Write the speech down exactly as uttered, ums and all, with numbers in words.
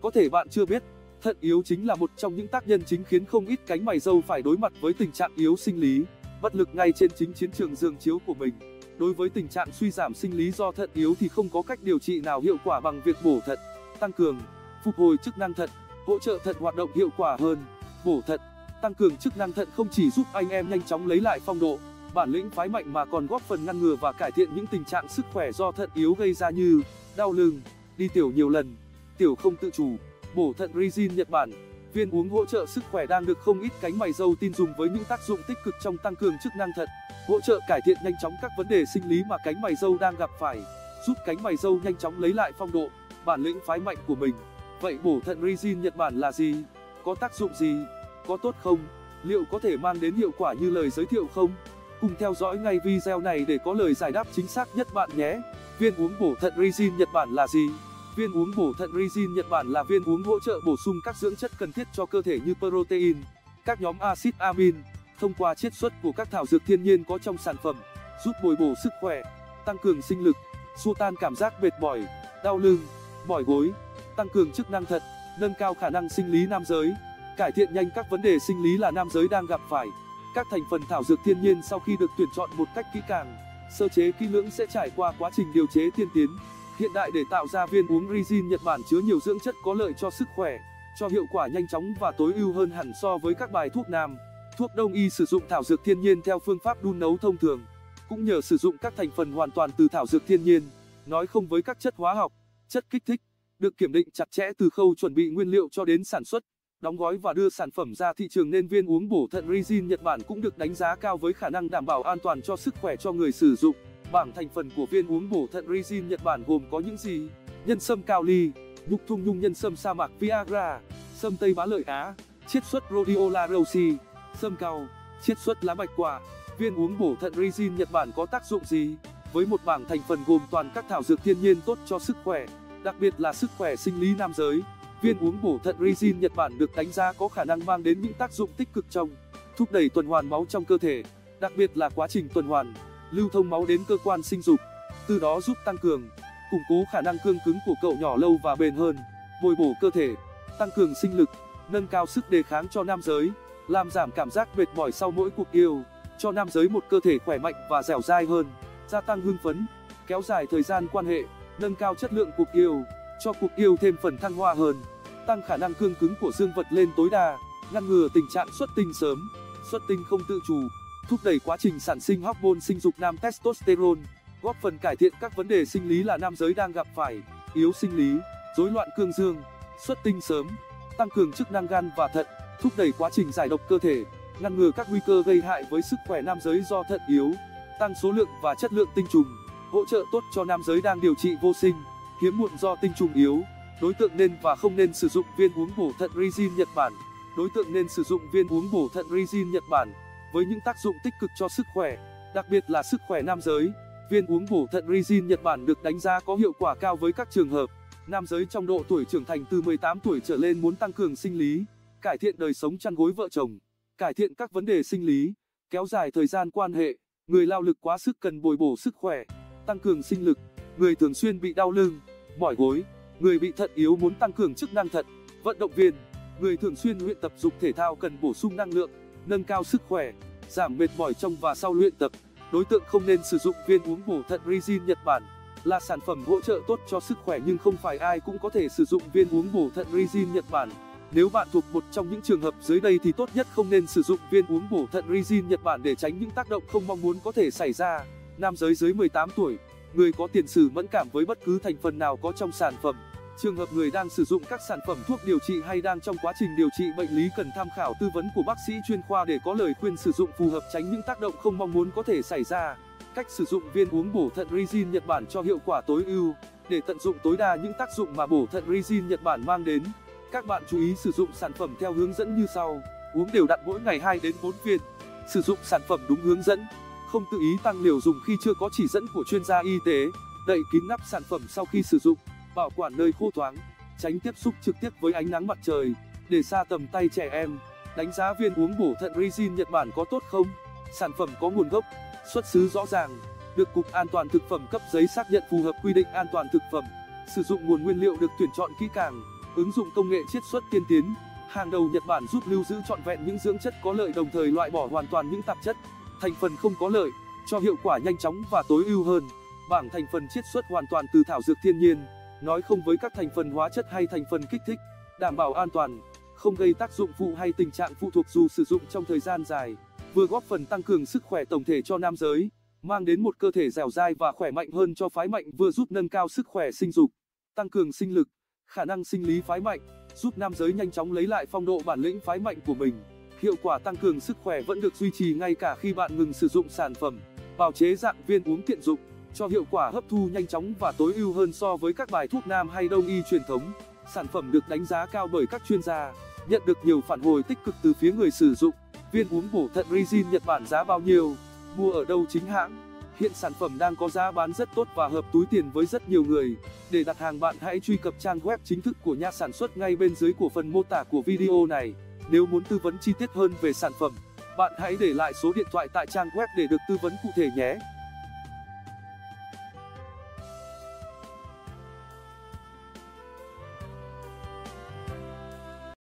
có thể bạn chưa biết, thận yếu chính là một trong những tác nhân chính khiến không ít cánh mày râu phải đối mặt với tình trạng yếu sinh lý, bất lực ngay trên chính chiến trường giường chiếu của mình. Đối với tình trạng suy giảm sinh lý do thận yếu thì không có cách điều trị nào hiệu quả bằng việc bổ thận, tăng cường, phục hồi chức năng thận, hỗ trợ thận hoạt động hiệu quả hơn. Bổ thận, tăng cường chức năng thận không chỉ giúp anh em nhanh chóng lấy lại phong độ, bản lĩnh phái mạnh mà còn góp phần ngăn ngừa và cải thiện những tình trạng sức khỏe do thận yếu gây ra như đau lưng, đi tiểu nhiều lần, tiểu không tự chủ. Bổ thận Rizin Nhật Bản, viên uống hỗ trợ sức khỏe đang được không ít cánh mày râu tin dùng với những tác dụng tích cực trong tăng cường chức năng thận, hỗ trợ cải thiện nhanh chóng các vấn đề sinh lý mà cánh mày râu đang gặp phải, giúp cánh mày râu nhanh chóng lấy lại phong độ, bản lĩnh phái mạnh của mình. Vậy bổ thận Rizin Nhật Bản là gì? Có tác dụng gì? Có tốt không? Liệu có thể mang đến hiệu quả như lời giới thiệu không? Cùng theo dõi ngay video này để có lời giải đáp chính xác nhất bạn nhé. Viên uống bổ thận Rizin Nhật Bản là gì? Viên uống bổ thận Rizin Nhật Bản là viên uống hỗ trợ bổ sung các dưỡng chất cần thiết cho cơ thể như protein, các nhóm axit amin, thông qua chiết xuất của các thảo dược thiên nhiên có trong sản phẩm, giúp bồi bổ sức khỏe, tăng cường sinh lực, xua tan cảm giác mệt mỏi, đau lưng, mỏi gối, tăng cường chức năng thận, nâng cao khả năng sinh lý nam giới, cải thiện nhanh các vấn đề sinh lý là nam giới đang gặp phải. Các thành phần thảo dược thiên nhiên sau khi được tuyển chọn một cách kỹ càng, sơ chế kỹ lưỡng sẽ trải qua quá trình điều chế tiên tiến, hiện đại để tạo ra viên uống Rizin Nhật Bản chứa nhiều dưỡng chất có lợi cho sức khỏe, cho hiệu quả nhanh chóng và tối ưu hơn hẳn so với các bài thuốc nam, thuốc đông y sử dụng thảo dược thiên nhiên theo phương pháp đun nấu thông thường. Cũng nhờ sử dụng các thành phần hoàn toàn từ thảo dược thiên nhiên, nói không với các chất hóa học, chất kích thích, được kiểm định chặt chẽ từ khâu chuẩn bị nguyên liệu cho đến sản xuất, đóng gói và đưa sản phẩm ra thị trường nên viên uống bổ thận Rizin Nhật Bản cũng được đánh giá cao với khả năng đảm bảo an toàn cho sức khỏe cho người sử dụng. Bảng thành phần của viên uống bổ thận Rizin Nhật Bản gồm có những gì? Nhân sâm cao ly, nhục thung nhung nhân sâm sa mạc Viagra, sâm Tây Bá Lợi Á, chiết xuất Rhodiola rosea, sâm cao, chiết xuất lá bạch quả. Viên uống bổ thận Rizin Nhật Bản có tác dụng gì? Với một bảng thành phần gồm toàn các thảo dược thiên nhiên tốt cho sức khỏe, đặc biệt là sức khỏe sinh lý nam giới, viên uống bổ thận Rizin Nhật Bản được đánh giá có khả năng mang đến những tác dụng tích cực trong thúc đẩy tuần hoàn máu trong cơ thể, đặc biệt là quá trình tuần hoàn, lưu thông máu đến cơ quan sinh dục, từ đó giúp tăng cường, củng cố khả năng cương cứng của cậu nhỏ lâu và bền hơn, bồi bổ cơ thể, tăng cường sinh lực, nâng cao sức đề kháng cho nam giới, làm giảm cảm giác mệt mỏi sau mỗi cuộc yêu, cho nam giới một cơ thể khỏe mạnh và dẻo dai hơn, gia tăng hưng phấn, kéo dài thời gian quan hệ, nâng cao chất lượng cuộc yêu, cho cuộc yêu thêm phần thăng hoa hơn, tăng khả năng cương cứng của dương vật lên tối đa, ngăn ngừa tình trạng xuất tinh sớm, xuất tinh không tự chủ, thúc đẩy quá trình sản sinh hormone sinh dục nam testosterone, góp phần cải thiện các vấn đề sinh lý là nam giới đang gặp phải, yếu sinh lý, rối loạn cương dương, xuất tinh sớm, tăng cường chức năng gan và thận, thúc đẩy quá trình giải độc cơ thể, ngăn ngừa các nguy cơ gây hại với sức khỏe nam giới do thận yếu, tăng số lượng và chất lượng tinh trùng, hỗ trợ tốt cho nam giới đang điều trị vô sinh, hiếm muộn do tinh trùng yếu. Đối tượng nên và không nên sử dụng viên uống bổ thận Rizin Nhật Bản. Đối tượng nên sử dụng viên uống bổ thận Rizin Nhật Bản với những tác dụng tích cực cho sức khỏe, đặc biệt là sức khỏe nam giới. Viên uống bổ thận Rizin Nhật Bản được đánh giá có hiệu quả cao với các trường hợp nam giới trong độ tuổi trưởng thành từ mười tám tuổi trở lên muốn tăng cường sinh lý, cải thiện đời sống chăn gối vợ chồng, cải thiện các vấn đề sinh lý, kéo dài thời gian quan hệ, người lao lực quá sức cần bồi bổ sức khỏe, tăng cường sinh lực, người thường xuyên bị đau lưng, mỏi gối, người bị thận yếu muốn tăng cường chức năng thận, vận động viên, người thường xuyên luyện tập dục thể thao cần bổ sung năng lượng, nâng cao sức khỏe, giảm mệt mỏi trong và sau luyện tập. Đối tượng không nên sử dụng viên uống bổ thận Rizin Nhật Bản là sản phẩm hỗ trợ tốt cho sức khỏe nhưng không phải ai cũng có thể sử dụng viên uống bổ thận Rizin Nhật Bản. Nếu bạn thuộc một trong những trường hợp dưới đây thì tốt nhất không nên sử dụng viên uống bổ thận Rizin Nhật Bản để tránh những tác động không mong muốn có thể xảy ra. Nam giới dưới mười tám tuổi, người có tiền sử mẫn cảm với bất cứ thành phần nào có trong sản phẩm. Trường hợp người đang sử dụng các sản phẩm thuốc điều trị hay đang trong quá trình điều trị bệnh lý cần tham khảo tư vấn của bác sĩ chuyên khoa để có lời khuyên sử dụng phù hợp tránh những tác động không mong muốn có thể xảy ra. Cách sử dụng viên uống bổ thận Rizin Nhật Bản cho hiệu quả tối ưu. Để tận dụng tối đa những tác dụng mà bổ thận Rizin Nhật Bản mang đến, các bạn chú ý sử dụng sản phẩm theo hướng dẫn như sau. Uống đều đặn mỗi ngày hai đến bốn viên. Sử dụng sản phẩm đúng hướng dẫn. Không tự ý tăng liều dùng khi chưa có chỉ dẫn của chuyên gia y tế. Đậy kín nắp sản phẩm sau khi sử dụng. Bảo quản nơi khô thoáng. Tránh tiếp xúc trực tiếp với ánh nắng mặt trời. Để xa tầm tay trẻ em. Đánh giá viên uống bổ thận Rizin Nhật Bản có tốt không? Sản phẩm có nguồn gốc, xuất xứ rõ ràng, được Cục An toàn Thực phẩm cấp giấy xác nhận phù hợp quy định an toàn thực phẩm. Sử dụng nguồn nguyên liệu được tuyển chọn kỹ càng. Ứng dụng công nghệ chiết xuất tiên tiến, hàng đầu Nhật Bản giúp lưu giữ trọn vẹn những dưỡng chất có lợi đồng thời loại bỏ hoàn toàn những tạp chất, thành phần không có lợi, cho hiệu quả nhanh chóng và tối ưu hơn. Bảng thành phần chiết xuất hoàn toàn từ thảo dược thiên nhiên, nói không với các thành phần hóa chất hay thành phần kích thích, đảm bảo an toàn, không gây tác dụng phụ hay tình trạng phụ thuộc dù sử dụng trong thời gian dài, vừa góp phần tăng cường sức khỏe tổng thể cho nam giới, mang đến một cơ thể dẻo dai và khỏe mạnh hơn cho phái mạnh, vừa giúp nâng cao sức khỏe sinh dục, tăng cường sinh lực, khả năng sinh lý phái mạnh, giúp nam giới nhanh chóng lấy lại phong độ bản lĩnh phái mạnh của mình. Hiệu quả tăng cường sức khỏe vẫn được duy trì ngay cả khi bạn ngừng sử dụng sản phẩm. Bào chế dạng viên uống tiện dụng, cho hiệu quả hấp thu nhanh chóng và tối ưu hơn so với các bài thuốc nam hay đông y truyền thống. Sản phẩm được đánh giá cao bởi các chuyên gia, nhận được nhiều phản hồi tích cực từ phía người sử dụng. Viên uống bổ thận Rizin Nhật Bản giá bao nhiêu? Mua ở đâu chính hãng? Hiện sản phẩm đang có giá bán rất tốt và hợp túi tiền với rất nhiều người. Để đặt hàng bạn hãy truy cập trang web chính thức của nhà sản xuất ngay bên dưới của phần mô tả của video này. Nếu muốn tư vấn chi tiết hơn về sản phẩm, bạn hãy để lại số điện thoại tại trang web để được tư vấn cụ thể nhé.